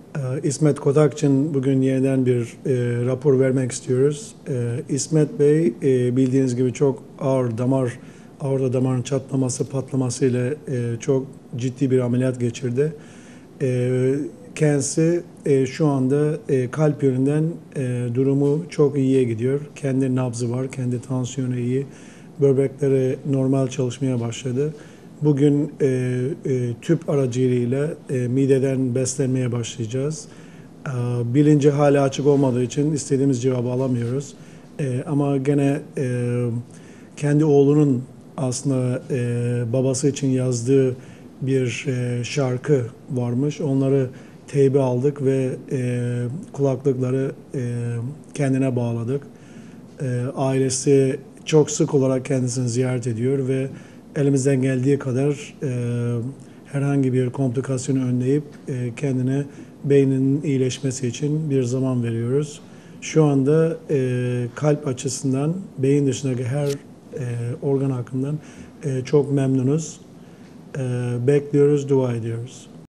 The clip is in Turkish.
İsmet Kotakçı'nın bugün yeniden bir rapor vermek istiyoruz. İsmet Bey bildiğiniz gibi çok aorta damarın çatlaması, patlaması ile çok ciddi bir ameliyat geçirdi. Kendisi şu anda kalp yönünden durumu çok iyiye gidiyor. Kendi nabzı var, kendi tansiyonu iyi. Böbrekleri normal çalışmaya başladı. Bugün tüp aracılığıyla mideden beslenmeye başlayacağız. Bilinci hala açık olmadığı için istediğimiz cevabı alamıyoruz. Ama gene kendi oğlunun aslında babası için yazdığı bir şarkı varmış. Onları teybe aldık ve kulaklıkları kendine bağladık. Ailesi çok sık olarak kendisini ziyaret ediyor ve elimizden geldiği kadar herhangi bir komplikasyonu önleyip kendine beyninin iyileşmesi için bir zaman veriyoruz. Şu anda kalp açısından beyin dışındaki her organ hakkından çok memnunuz. Bekliyoruz, dua ediyoruz.